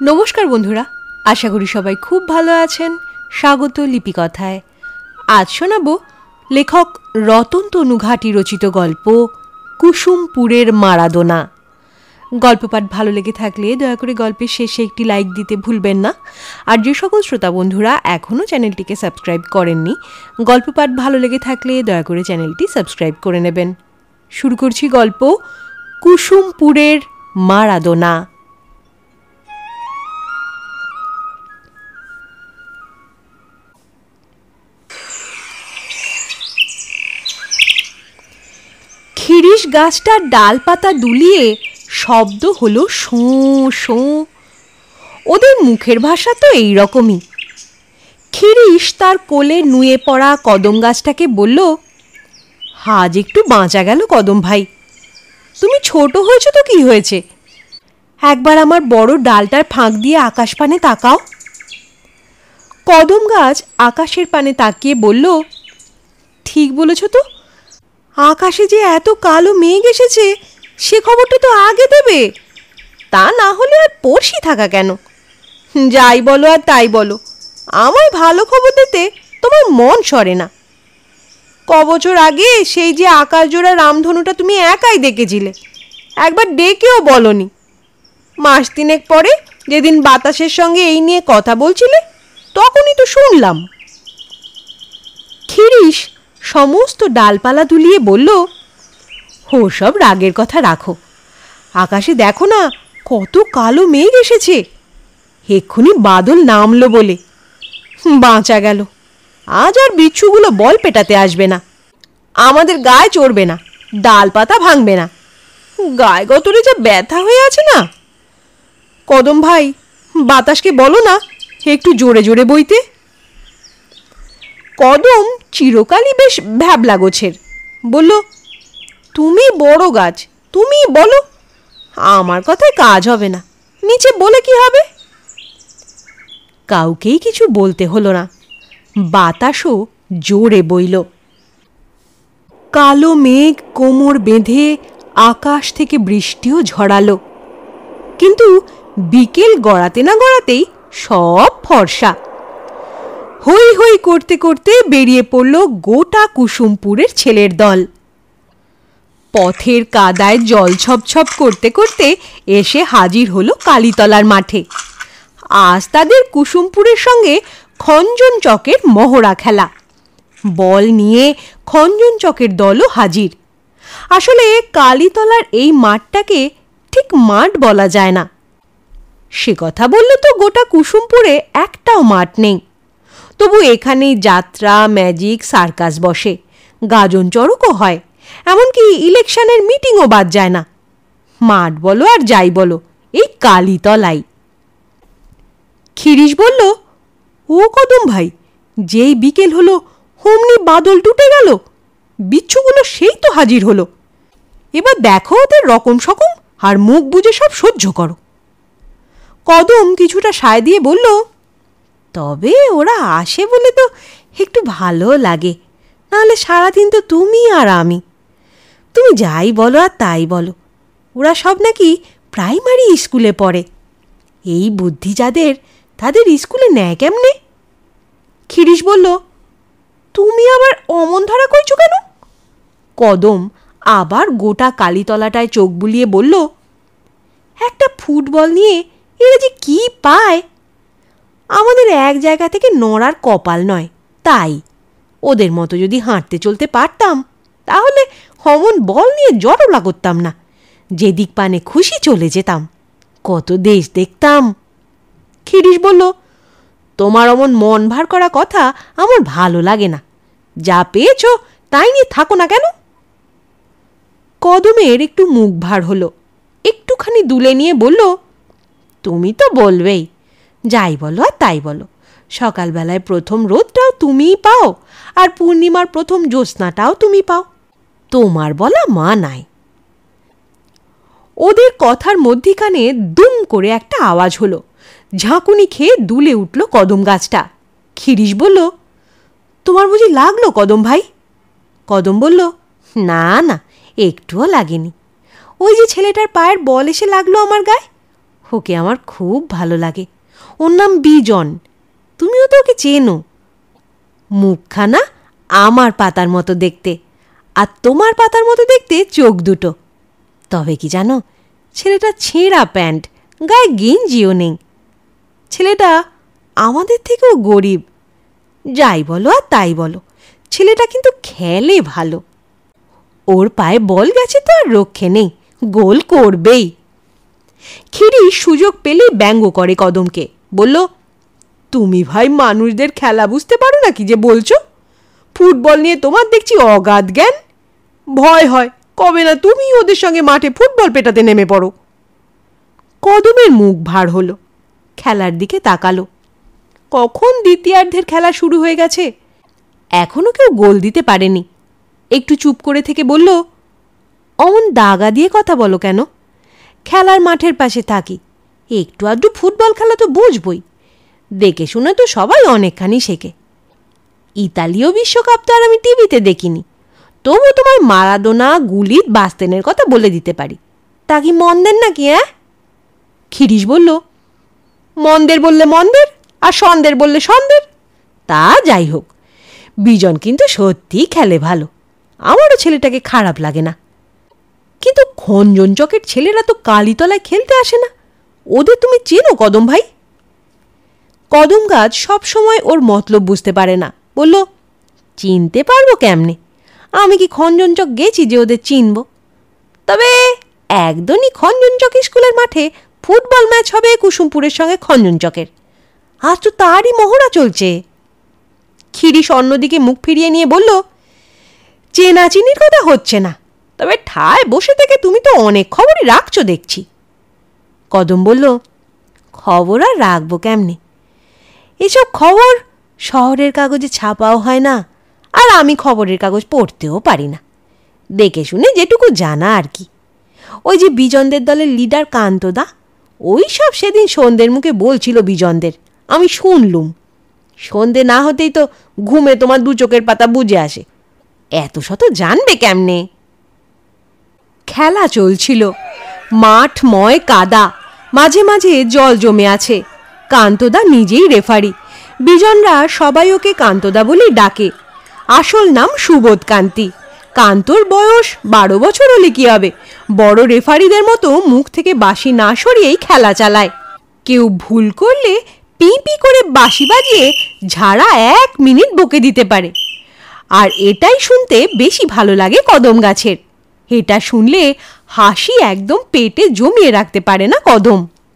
নমস্কার বন্ধুরা, আশা করি সবাই খুব ভালো আছেন। স্বাগত লিপিকথায়। আজ শোনাবো লেখক রতন তনু ঘাটি রচিত গল্প কুসুমপুরের মারাদোনা। গল্প পাঠ ভালো লেগে থাকলে দয়া করে গল্পের শেষে একটি লাইক দিতে ভুলবেন না। আর যে সকল শ্রোতা বন্ধুরা এখনও চ্যানেলটিকে সাবস্ক্রাইব করেননি, গল্প পাঠ ভালো লেগে থাকলে দয়া করে চ্যানেলটি সাবস্ক্রাইব করে নেবেন। শুরু করছি গল্প কুসুমপুরের মারাদোনা। খিরিস গাছটার ডালপাতা দুলিয়ে শব্দ হলো শোঁ শোঁ। ওদের মুখের ভাষা তো এই রকমই। খিরিস তার কোলে নুয়ে পড়া কদম গাছটাকে বলল, আজ একটু বাঁচা গেল কদম ভাই। তুমি ছোট হয়েছ তো কি হয়েছে, একবার আমার বড় ডালটার ফাঁক দিয়ে আকাশ পানে তাকাও। কদম গাছ আকাশের পানে তাকিয়ে বলল, ঠিক বলেছ তো, আকাশে যে এত কালো মেঘ এসেছে সে খবরটা তো আগে দেবে, তা না হলে আর পড়শি থাকা কেন? যাই বলো আর তাই বলো, আমায় ভালো খবর দিতে তোমার মন সরে না। কবছর আগে সেই যে আকাশ জোড়া রামধনুটা তুমি একাই দেখেছিলে, একবার ডেকেও বলনি। মাস তিনেক পরে যেদিন বাতাসের সঙ্গে এই নিয়ে কথা বলছিলে তখনই তো শুনলাম। খিরিস সমস্ত ডালপালা দুলিয়ে বলল, ওসব রাগের কথা রাখো, আকাশে দেখো না কত কালো মেঘ এসেছে, এক্ষুনি বাদল নামলো বলে বাঁচা গেল। আজ আর বিচ্ছুগুলো বল পেটাতে আসবে না, আমাদের গায়ে চড়বে না, ডালপাতা ভাঙবে না। গায়ে গতরে যা ব্যথা হয়ে আছে না। কদম ভাই, বাতাসকে বলো না একটু জোরে জোরে বইতে। কদম চিরকালই বেশ ভ্যাবলা গোছের, বলল, তুমি বড় গাছ, তুমি বলো, আমার কথায় কাজ হবে না, নিচে বলে কি হবে? কাউকেই কিছু বলতে হলো না, বাতাসও জোরে বইল। কালো মেঘ কোমর বেঁধে আকাশ থেকে বৃষ্টিও ঝরালো, কিন্তু বিকেল গড়াতে না গড়াতেই সব ফর্সা। হই হই করতে করতে বেরিয়ে পড়ল গোটা কুসুমপুরের ছেলের দল। পথের কাদায় জল ছপছপ করতে করতে এসে হাজির হলো কালীতলার মাঠে। আজ তাদের কুসুমপুরের সঙ্গে খঞ্জন চকের মহড়া খেলা। বল নিয়ে খঞ্জন চকের দলও হাজির। আসলে কালীতলার এই মাঠটাকে ঠিক মাঠ বলা যায় না। সে কথা বললে তো গোটা কুসুমপুরে একটাও মাঠ নেই। তবু এখানেই যাত্রা, ম্যাজিক, সার্কাস বসে, গাজন চড়কও হয়, এমনকি ইলেকশনের মিটিংও বাদ যায় না। মাঠ বলো আর যাই বলো, এই কালীতলাই। খিরিস বলল, ও কদম ভাই, যেই বিকেল হলো অমনি বাদল টুটে গেল, বিচ্ছুগুলো সেই তো হাজির হলো। এবার দেখো ওদের রকম সকম, আর মুখ বুজে সব সহ্য করো। কদম কিছুটা সায় দিয়ে বলল, তবে ওরা আসে বলে তো একটু ভালো লাগে, নাহলে সারাদিন তো তুমি আর আমি। তুমি যাই বলো আর তাই বলো, ওরা সব নাকি প্রাইমারি স্কুলে পড়ে। এই বুদ্ধি যাদের, তাদের স্কুলে নেয় কেমনে? খিরিস বলল, তুমি আবার অমন ধরা কইছো কেন? কদম আবার গোটা কালীতলাটায় চোখ বুলিয়ে বলল, একটা ফুটবল নিয়ে এরা যে কি পায়, আমাদের এক জায়গা থেকে নড়ার কপাল নয়, তাই ওদের মতো যদি হাঁটতে চলতে পারতাম তাহলে অমন বল নিয়ে জটলা করতাম না, যেদিক পানে খুশি চলে যেতাম, কত দেশ দেখতাম। খিরিস বলল, তোমার অমন মন ভার করা কথা আমার ভালো লাগে না, যা পেয়েছ তাই নিয়ে থাকো না কেন? কদমের একটু মুখ ভার হলো, একটুখানি দুলে নিয়ে বলল, তুমি তো বলবেই, যাই বলো আর তাই বলো, সকালবেলায় প্রথম রোদটাও তুমিই পাও, আর পূর্ণিমার প্রথম জ্যোৎস্নাটাও তুমি পাও, তোমার বলা মা নাই। ওদের কথার মধ্যিখানে দুম করে একটা আওয়াজ হলো, ঝাঁকুনি খেয়ে দুলে উঠল কদম গাছটা। খিরিস বলল, তোমার বুঝি লাগলো কদম ভাই? কদম বলল, না না, একটুও লাগেনি, ওই যে ছেলেটার পায়ের বল এসে লাগলো আমার গায়ে, ওকে আমার খুব ভালো লাগে। ওর নাম বিজন, তুমিও তো ওকে চেনো। মুখখানা আমার পাতার মতো দেখতে, আর তোমার পাতার মতো দেখতে চোখ দুটো। তবে কি জানো, ছেলেটা ছেঁড়া প্যান্ট, গায়ে গেঞ্জিও নেই। ছেলেটা আমাদের থেকেও গরিব। যাই বলো আর তাই বলো, ছেলেটা কিন্তু খেলে ভালো। ওর পায়ে বল গেছে তো আর রক্ষে নেই, গোল করবেই। খিরি সুযোগ পেলেই ব্যঙ্গ করে কদমকে, বলল, তুমি ভাই মানুষদের খেলা বুঝতে পারো না কি যে বলছো? ফুটবল নিয়ে তোমার দেখছি অগাধ জ্ঞান। ভয় হয় কবে না তুমি ওদের সঙ্গে মাঠে ফুটবল পেটাতে নেমে পড়ো। কদমের মুখ ভার হলো, খেলার দিকে তাকালো। কখন দ্বিতীয়ার্ধের খেলা শুরু হয়ে গেছে, এখনো কেউ গোল দিতে পারেনি। একটু চুপ করে থেকে বলল, অমন দাগা দিয়ে কথা বলো কেন? খেলার মাঠের পাশে থাকি, একটু আধটু ফুটবল খেলা তো বুঝবই। দেখে শুনে তো সবাই অনেকখানি শেখে। ইতালীয় বিশ্বকাপ তো আর আমি টিভিতে দেখিনি, তবু তোমার মারাদোনা, গুলিত, বাস্তেনের কথা বলে দিতে পারি। তা কি মন্দের নাকি? খিরিশ বলল, মন্দের বললে মন্দের, আর সন্দের বললে সন্দের। তা যাই হোক, বিজন কিন্তু সত্যিই খেলে ভালো, আমারও ছেলেটাকে খারাপ লাগে না। কিন্তু খঞ্জন চকের ছেলেরা তো কালীতলায় খেলতে আসে না, ওদের তুমি চেনো কদম ভাই? কদম গাছ সবসময় ওর মতলব বুঝতে পারে না, বলল, চিনতে পারবো কেমনে? আমি কি খঞ্জনচক গেছি যে ওদের চিনব? তবে একদমই খঞ্জনচক স্কুলের মাঠে ফুটবল ম্যাচ হবে কুসুমপুরের সঙ্গে খঞ্জনচকের, আজ তো তারই মহড়া চলছে। খিরিশ অন্যদিকে মুখ ফিরিয়ে নিয়ে বলল, চেনাচিনির কথা হচ্ছে না, তবে ঠায় বসে থেকে তুমি তো অনেক খবরই রাখছো দেখছি। কদম বলল, খবর আর রাখবো কেমনে? এসব খবর শহরের কাগজে ছাপাও হয় না, আর আমি খবরের কাগজ পড়তেও পারি না। দেখে শুনে যেটুকু জানা আর কি। ওই যে বিজনদের দলের লিডার কান্তদা, ওই সব সেদিন সন্ধ্যের মুখে বলছিল বিজনদের, আমি শুনলুম। সন্ধ্যে না হতেই তো ঘুমে তোমার দু চোখের পাতা বুঝে আসে, এত শত জানবে কেমনে? খেলা চলছিল, মাঠ ময় কাদা, মাঝে মাঝে জল জমে আছে। কান্তদা নিজেই রেফারি, বিজনরা সবাই ওকে কান্তদা বলেই ডাকে। আসল নাম সুবোধ কান্তি। কান্তর বয়স 12 বছর হলে কি হবে, বড় রেফারিদের মতো মুখ থেকে বাঁশি না সরিয়েই খেলা চালায়। কেউ ভুল করলে পি পি করে বাঁশি বাজিয়ে ঝাড়া 1 মিনিট বকে দিতে পারে। আর এটাই শুনতে বেশি ভালো লাগে কদম গাছের। এটা শুনলে হাসি একদম পেটে জমিয়ে রাখতে পারে না কদম।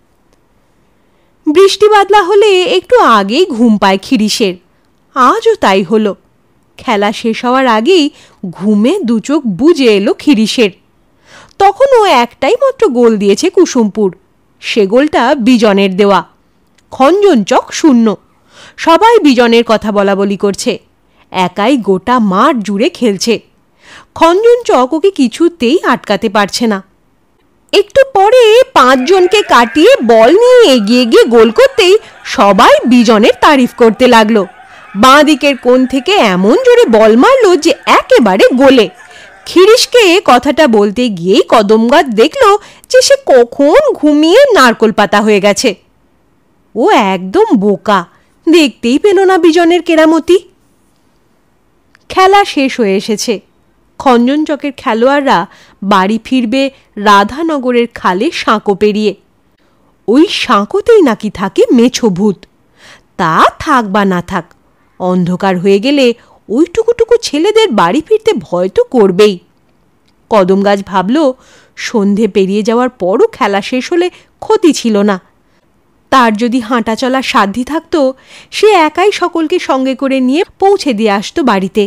বৃষ্টি বাদলা হলে একটু আগেই ঘুম পায় খিরিশের, আজও তাই হলো। খেলা শেষ হওয়ার আগেই ঘুমে দু চোখ বুজে এলো খিরিশের। তখন ও একটাই মাত্র গোল দিয়েছে কুসুমপুর, সে গোলটা বিজনের দেওয়া। খঞ্জনচক 0। সবাই বিজনের কথা বলা বলি করছে, একাই গোটা মাঠ জুড়ে খেলছে। খঞ্জনচক ওকে কিছুতেই আটকাতে পারছে না। একটু পরে 5 জনকে কাটিয়ে বল নিয়ে এগিয়ে গিয়ে গোল করতেই সবাই বিজনের তারিফ করতে লাগলো। বাঁ দিকের কোণ থেকে এমন জোরে বল মারলো যে একেবারে গোলে। খিরিশকে কথাটা বলতে গিয়েই কদম গাছ দেখলো যে সে কখন ঘুমিয়ে নারকোল পাতা হয়ে গেছে। ও একদম বোকা, দেখতেই পেল না বিজনের কেরামতি। খেলা শেষ হয়ে এসেছে। খঞ্জনচকের খেলোয়াড়রা বাড়ি ফিরবে রাধানগরের খালে সাঁকো পেরিয়ে। ওই সাঁকোতেই নাকি থাকে মেছো ভূত। তা থাক বা না থাক, অন্ধকার হয়ে গেলে ওইটুকুটুকু ছেলেদের বাড়ি ফিরতে ভয় তো করবেই। কদম গাছ ভাবল, সন্ধে পেরিয়ে যাওয়ার পরও খেলা শেষ হলে ক্ষতি ছিল না। তার যদি হাঁটা চলার সাধ্যি থাকতো, সে একাই সকলকে সঙ্গে করে নিয়ে পৌঁছে দিয়ে আসতো বাড়িতে।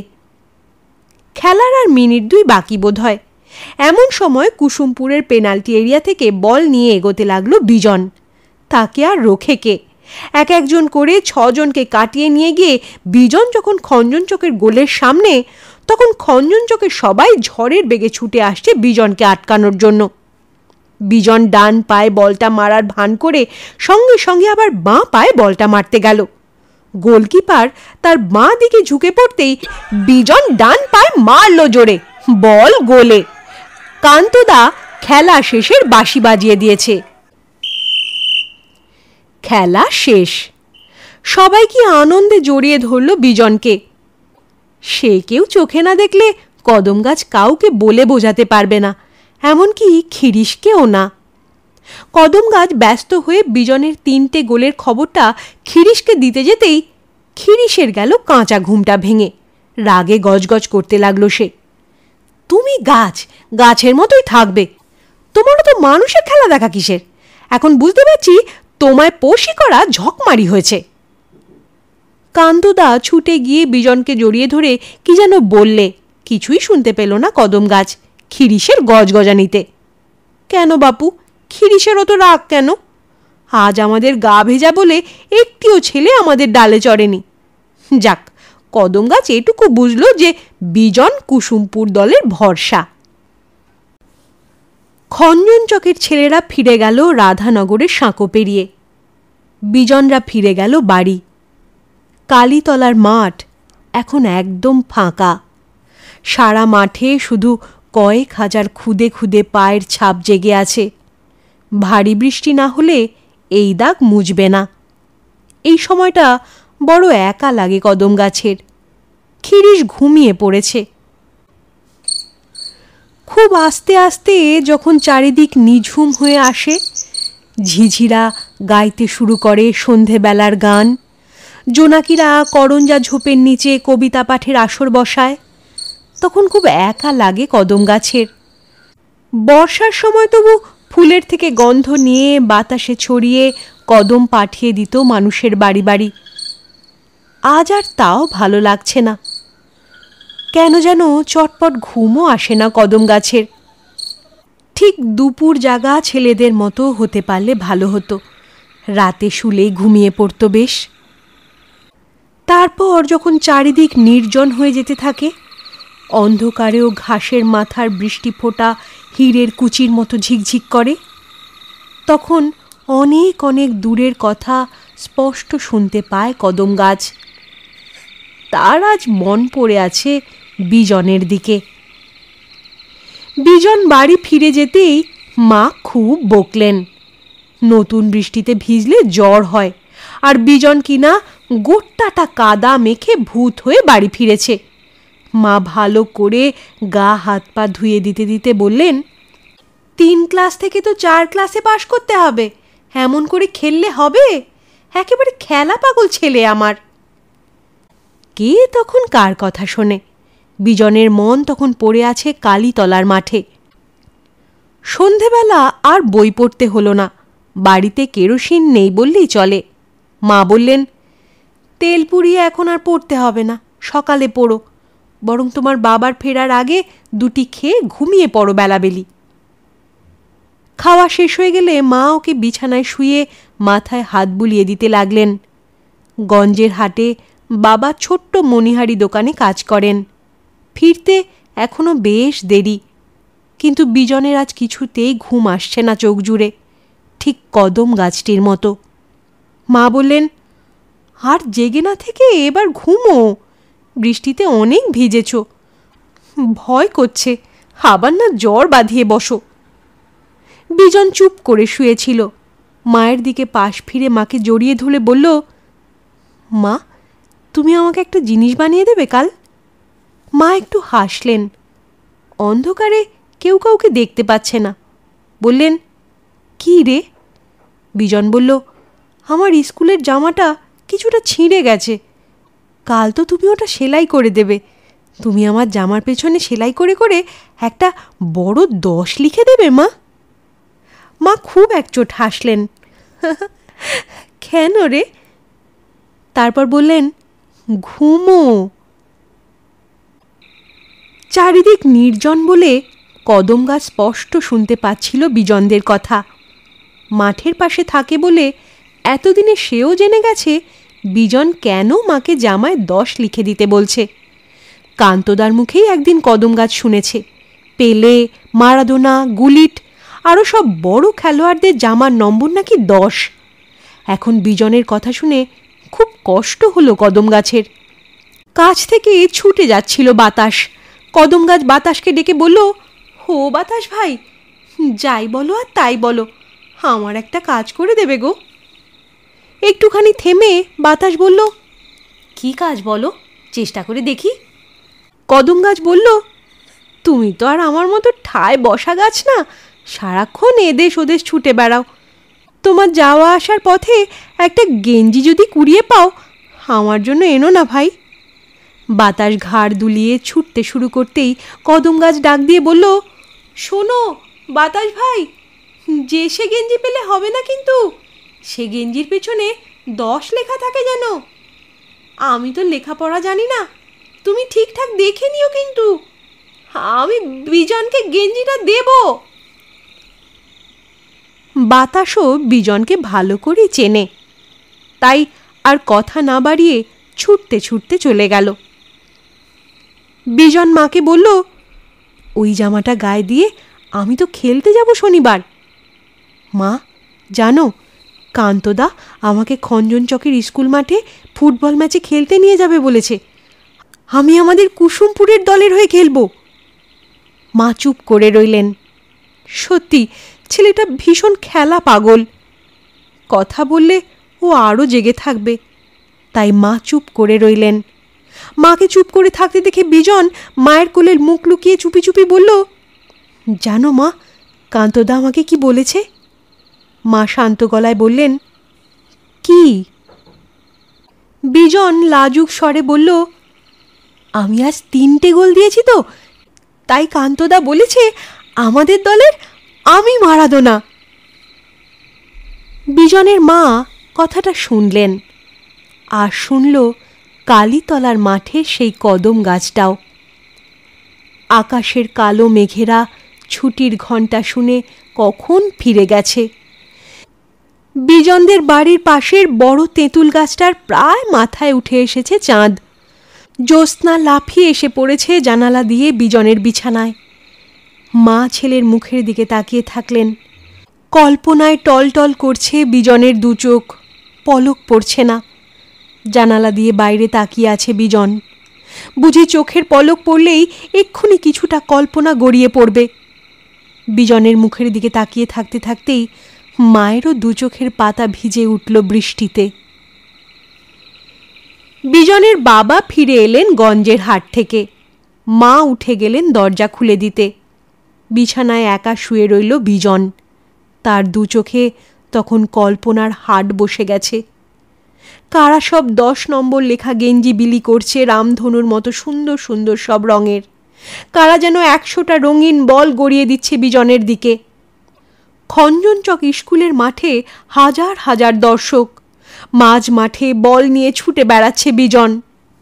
খেলার আর মিনিট 2 বাকি বোধ হয়। এমন সময় কুসুমপুরের পেনাল্টি এরিয়া থেকে বল নিয়ে এগোতে লাগলো বিজন। তাকে আর রোখে কে? এক একজন করে 6 জনকে কাটিয়ে নিয়ে গিয়ে বিজন যখন খঞ্জনচকের গোলের সামনে, তখন খঞ্জনচকের সবাই ঝড়ের বেগে ছুটে আসছে বিজনকে আটকানোর জন্য। বিজন ডান পায়ে বলটা মারার ভান করে সঙ্গে সঙ্গে আবার বাঁ পায়ে বলটা মারতে গেল। গোলকিপার তার বাঁ দিকে ঝুঁকে পড়তেই বিজন ডান পায়ে মারল জোরে, বল গোলে। কান্তদা খেলা শেষের বাঁশি বাজিয়ে দিয়েছে। খেলা শেষ। সবাই কি আনন্দে জড়িয়ে ধরল বিজনকে। সে কেউ চোখে না দেখলে কদম গাছ কাউকে বলে বোঝাতে পারবে না, এমনকি খিরিশকেও না। কদম গাছ ব্যস্ত হয়ে বিজনের 3টে গোলের খবরটা খিরিশকে দিতে যেতেই খিরিশের গেল কাঁচা ঘুমটা ভেঙে। রাগে গজগজ করতে লাগলো সে। তুমি গাছ, গাছের মতোই থাকবে। তোমারও তো মানুষের খেলা দেখা কিসের? এখন বুঝতে পারছি তোমায় পশি করা ঝকমারি হয়েছে। কান্দুদা ছুটে গিয়ে বিজনকে জড়িয়ে ধরে কি যেন বললে, কিছুই শুনতে পেল না কদম গাছ খিরিশের গজগজানিতে। কেন বাপু, খিরিশের অত রাগ কেন? আজ আমাদের গা ভেজা বলে একটিও ছেলে আমাদের ডালে চড়েনি। যাক, কদম গাছ এটুকু বুঝল যে বিজন কুসুমপুর দলের ভরসা। খঞ্জন চকের ছেলেরা ফিরে গেল রাধানগরের সাঁকো পেরিয়ে। বিজনরা ফিরে গেল বাড়ি। কালীতলার মাঠ এখন একদম ফাঁকা। সারা মাঠে শুধু কয়েক হাজার খুদে খুদে পায়ের ছাপ জেগে আছে। ভারী বৃষ্টি না হলে এই দাগ মুছবে না। এই সময়টা বড় একা লাগে কদম গাছের। খিরিশ ঘুমিয়ে পড়েছে। খুব আস্তে আস্তে যখন চারিদিক নিঝুম হয়ে আসে, ঝিঝিরা গাইতে শুরু করে সন্ধেবেলার গান, জোনাকিরা করঞ্জা ঝোপের নিচে কবিতা পাঠের আসর বসায়, তখন খুব একা লাগে কদম গাছের। বর্ষার সময় তবু ফুলের থেকে গন্ধ নিয়ে বাতাসে ছড়িয়ে কদম পাঠিয়ে দিত মানুষের বাড়ি বাড়ি। আজ আর তাও ভালো লাগছে না। কেন যেন চটপট ঘুমও আসে না কদম গাছের। ঠিক দুপুর জাগা ছেলেদের মতো হতে পারলে ভালো হতো। রাতে শুলেই ঘুমিয়ে পড়তো বেশ। তারপর যখন চারিদিক নির্জন হয়ে যেতে থাকে, অন্ধকারেও ঘাসের মাথার বৃষ্টি ফোঁটা হীরের কুচির মতো ঝিকঝিক করে, তখন অনেক অনেক দূরের কথা স্পষ্ট শুনতে পায় কদম গাছ। তার আজ মন পড়ে আছে বিজনের দিকে। বিজন বাড়ি ফিরে যেতেই মা খুব বকলেন। নতুন বৃষ্টিতে ভিজলে জ্বর হয়, আর বিজন কিনা গোটাটা কাদা মেখে ভূত হয়ে বাড়ি ফিরেছে। মা ভালো করে গা হাত পা ধুয়ে দিতে দিতে বললেন, 3 ক্লাস থেকে তো 4 ক্লাসে পাশ করতে হবে, এমন করে খেললে হবে? একেবারে খেলা পাগল ছেলে আমার। কে তখন কার কথা শোনে? বিজনের মন তখন পড়ে আছে কালীতলার মাঠে। সন্ধেবেলা আর বই পড়তে হলো না। বাড়িতে কেরোসিন নেই বললেই চলে। মা বললেন, তেল পুড়িয়ে এখন আর পড়তে হবে না, সকালে পড়ো। বরং তোমার বাবার ফেরার আগে 2টি খেয়ে ঘুমিয়ে পড়ো বেলাবেলি। খাওয়া শেষ হয়ে গেলে মা ওকে বিছানায় শুয়ে মাথায় হাত বুলিয়ে দিতে লাগলেন। গঞ্জের হাটে বাবা ছোট্ট মণিহারি দোকানে কাজ করেন। ফিরতে এখনো বেশ দেরি, কিন্তু বিজনের আজ কিছুতেই ঘুম আসছে না চোখ জুড়ে, ঠিক কদম গাছটির মতো। মা বললেন, আর জেগে না থেকে এবার ঘুমো, বৃষ্টিতে অনেক ভিজেছ, ভয় করছে আবার না জ্বর বাঁধিয়ে বসো। বিজন চুপ করে শুয়েছিল। মায়ের দিকে পাশ ফিরে মাকে জড়িয়ে ধরে বলল, মা, তুমি আমাকে একটা জিনিস বানিয়ে দেবে কাল? মা একটু হাসলেন। অন্ধকারে কেউ কাউকে দেখতে পাচ্ছে না। বললেন, কি রে? বিজন বলল, আমার স্কুলের জামাটা কিছুটা ছিঁড়ে গেছে, কাল তো তুমি ওটা সেলাই করে দেবে। তুমি আমার জামার পেছনে সেলাই করে করে একটা বড় 10 লিখে দেবে মা। মা খুব একচোট হাসলেন। কেন রে? তারপর বললেন, ঘুমো। চারিদিক নির্জন বলে কদম গাছ স্পষ্ট শুনতে পাচ্ছিল বিজনদের কথা। মাঠের পাশে থাকে বলে এতদিনে সেও জেনে গেছে বিজন কেন মাকে জামায় 10 লিখে দিতে বলছে। কান্তদার মুখেই একদিন কদম গাছ শুনেছে পেলে, মারাদোনা, গুলিট আরও সব বড় খেলোয়াড়দের জামার নম্বর নাকি 10। এখন বিজনের কথা শুনে খুব কষ্ট হলো কদম গাছের। কাছ থেকে ছুটে যাচ্ছিল বাতাস। কদম গাছ বাতাসকে ডেকে বলল, ও বাতাস ভাই, যাই বলো আর তাই বলো, আমার একটা কাজ করে দেবে গো। একটুখানি থেমে বাতাস বলল, কি কাজ বলো, চেষ্টা করে দেখি। কদম গাছ বলল, তুমি তো আর আমার মতো ঠায় বসা গাছ না, সারাক্ষণ এদেশ ওদেশ ছুটে বেড়াও। তোমার যাওয়া আসার পথে একটা গেঞ্জি যদি কুড়িয়ে পাও, আমার জন্য এনো না ভাই। বাতাস ঘাড় দুলিয়ে ছুটতে শুরু করতেই কদম গাছ ডাক দিয়ে বলল, শোনো বাতাস ভাই, যে সে গেঞ্জি পেলে হবে না, কিন্তু সে গেঞ্জির পেছনে 10 লেখা থাকে যেন। আমি তো লেখাপড়া জানি না, তুমি ঠিকঠাক দেখে নিও, কিন্তু আমি বিজনকে গেঞ্জিটা দেব। বাতাসও বিজনকে ভালো করে চেনে, তাই আর কথা না বাড়িয়ে ছুটতে ছুটতে চলে গেল। বিজন মাকে বলল, ওই জামাটা গায়ে দিয়ে আমি তো খেলতে যাব শনিবার। মা জানো, কান্তদা আমাকে খঞ্জনচকের স্কুল মাঠে ফুটবল ম্যাচে খেলতে নিয়ে যাবে বলেছে। আমি আমাদের কুসুমপুরের দলের হয়ে খেলব। মা চুপ করে রইলেন। সত্যি ছেলেটা ভীষণ খেলা পাগল, কথা বললে ও আরও জেগে থাকবে, তাই মা চুপ করে রইলেন। মাকে চুপ করে থাকতে দেখে বিজন মায়ের কোলের মুখ লুকিয়ে চুপি চুপি বলল, জানো মা, কান্তদা আমাকে কি বলেছে? মা শান্ত গলায় বললেন, কি? বিজন লাজুক স্বরে বলল, আমি আজ 3টে গোল দিয়েছি তো, তাই কান্তদা বলেছে আমাদের দলের আমি মারাদোনা। বিজনের মা কথাটা শুনলেন, আর শুনল কালীতলার মাঠে সেই কদম গাছটাও। আকাশের কালো মেঘেরা ছুটির ঘণ্টা শুনে কখন ফিরে গেছে। বিজনদের বাড়ির পাশের বড় তেঁতুল গাছটার প্রায় মাথায় উঠে এসেছে চাঁদ। জ্যোৎস্না লাফিয়ে এসে পড়েছে জানালা দিয়ে বিজনের বিছানায়। মা ছেলের মুখের দিকে তাকিয়ে থাকলেন। কল্পনায় টলটল করছে বিজনের দু চোখ, পলক পড়ছে না। জানালা দিয়ে বাইরে তাকিয়ে আছে বিজন, বুঝি চোখের পলক পড়লেই এক্ষুনি কিছুটা কল্পনা গড়িয়ে পড়বে। বিজনের মুখের দিকে তাকিয়ে থাকতে থাকতেই মায়েরও দু চোখের পাতা ভিজে উঠল বৃষ্টিতে। বিজনের বাবা ফিরে এলেন গঞ্জের হাট থেকে। মা উঠে গেলেন দরজা খুলে দিতে। বিছানায় একা শুয়ে রইল বিজন। তার দু চোখে তখন কল্পনার হাট বসে গেছে। কারা সব 10 নম্বর লেখা গেঞ্জি বিলি করছে রামধনুর মতো সুন্দর সুন্দর সব রঙের। কারা যেন 100টা রঙিন বল গড়িয়ে দিচ্ছে বিজনের দিকে। খঞ্জনচক স্কুলের মাঠে হাজার হাজার দর্শক। মাঝ মাঠে বল নিয়ে ছুটে বেড়াচ্ছে বিজন।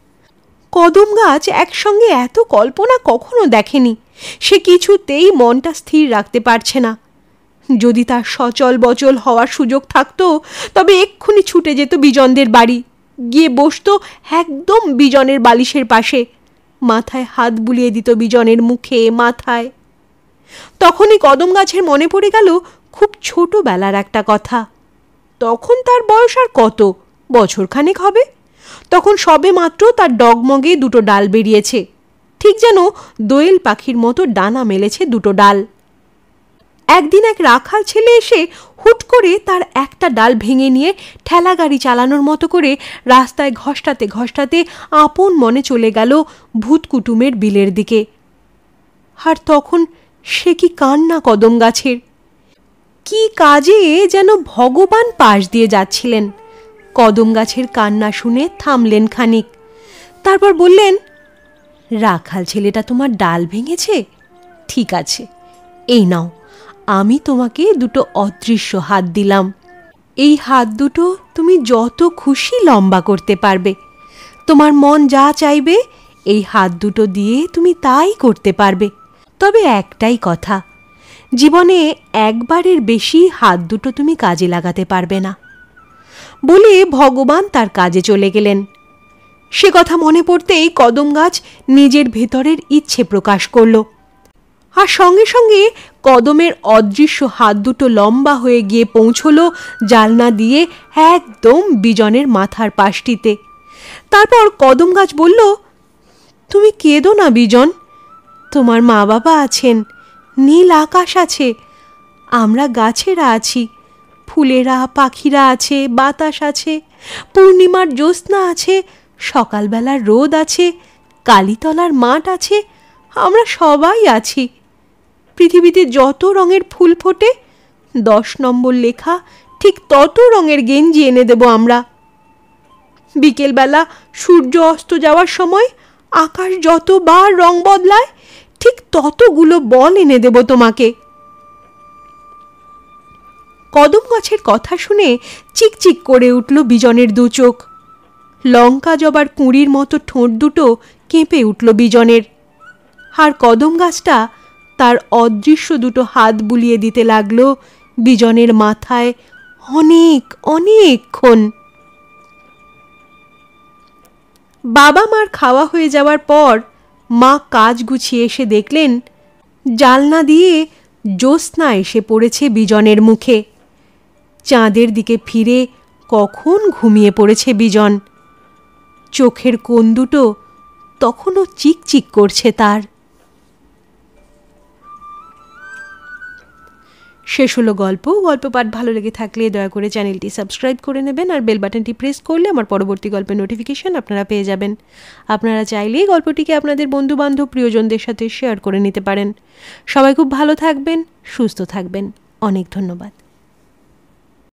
কদম গাছ একসঙ্গে এত কল্পনা কখনো দেখেনি। সে কিছুতেই মনটা স্থির রাখতে পারছে না। যদি তার সচল বচল হওয়ার সুযোগ থাকতো, তবে এক্ষুনি ছুটে যেত বিজনদের বাড়ি, গিয়ে বসতো একদম বিজনের বালিশের পাশে, মাথায় হাত বুলিয়ে দিত বিজনের মুখে মাথায়। তখনই কদম গাছের মনে পড়ে গেল খুব ছোটবেলার একটা কথা। তখন তার বয়স আর কত, বছরখানেক হবে। তখন সবে মাত্র তার ডগমগে 2টো ডাল বেরিয়েছে, ঠিক যেন দোয়েল পাখির মতো ডানা মেলেছে 2টো ডাল। একদিন এক রাখাল ছেলে এসে হুট করে তার একটা ডাল ভেঙে নিয়ে ঠেলা গাড়ি চালানোর মতো করে রাস্তায় ঘষ্টাতে ঘষ্টাতে আপন মনে চলে গেল ভূতকুটুমের বিলের দিকে। আর তখন সে কি কান্না কদম গাছের! কি কাজে যেন ভগবান পাশ দিয়ে যাচ্ছিলেন। কদম গাছের কান্না শুনে থামলেন খানিক, তারপর বললেন, রাখাল ছেলেটা তোমার ডাল ভেঙেছে? ঠিক আছে, এই নাও, আমি তোমাকে 2টো অদৃশ্য হাত দিলাম। এই হাত দুটো তুমি যত খুশি লম্বা করতে পারবে। তোমার মন যা চাইবে এই হাত দুটো দিয়ে তুমি তাই করতে পারবে। তবে একটাই কথা, জীবনে একবারের বেশি হাত দুটো তুমি কাজে লাগাতে পারবে না। বলে ভগবান তার কাজে চলে গেলেন। সে কথা মনে পড়তেই কদম গাছ নিজের ভেতরের ইচ্ছে প্রকাশ করল, আর সঙ্গে সঙ্গে কদমের অদৃশ্য হাত দুটো লম্বা হয়ে গিয়ে পৌঁছল জালনা দিয়ে একদম বিজনের মাথার পাশটিতে। তারপর কদম গাছ বলল, তুমি কেঁদো না বিজন, তোমার মা বাবা আছেন, নীল আকাশ আছে, আমরা গাছেরা আছি, ফুলেরা পাখিরা আছে, বাতাস আছে, পূর্ণিমার জ্যোৎস্না আছে, সকালবেলার রোদ আছে, কালীতলার মাঠ আছে, আমরা সবাই আছি। পৃথিবীতে যত রঙের ফুল ফোটে 10 নম্বর লেখা ঠিক তত রঙের গেঞ্জি এনে দেব আমরা। বিকেলবেলা সূর্য অস্ত যাওয়ার সময় আকাশ যতবার রং বদলায় ঠিক ততগুলো বল এনে দেব তোমাকে। কদম গাছের কথা শুনে চিকচিক করে উঠল বিজনের দু চোখ। লঙ্কা জবার কুঁড়ির মতো ঠোঁট দুটো কেঁপে উঠল বিজনের। আর কদম গাছটা তার অদৃশ্য দুটো হাত বুলিয়ে দিতে লাগলো বিজনের মাথায় অনেক অনেকক্ষণ। বাবা মার খাওয়া হয়ে যাওয়ার পর মা কাজ গুছিয়ে এসে দেখলেন জালনা দিয়ে জ্যোৎস্না এসে পড়েছে বিজনের মুখে। চাঁদের দিকে ফিরে কখন ঘুমিয়ে পড়েছে বিজন। চোখের কোণ দুটো তখনও চিকচিক করছে তার। শেষ হলো গল্প পাঠ ভালো লেগে থাকলে দয়া করে চ্যানেলটি সাবস্ক্রাইব করে নেবেন আর বেল বাটনটি প্রেস করলে আমার পরবর্তী গল্পের নোটিফিকেশন আপনারা পেয়ে যাবেন। আপনারা চাইলেই গল্পটিকে আপনাদের বন্ধুবান্ধব প্রিয়জনদের সাথে শেয়ার করে নিতে পারেন। সবাই খুব ভালো থাকবেন, সুস্থ থাকবেন। অনেক ধন্যবাদ।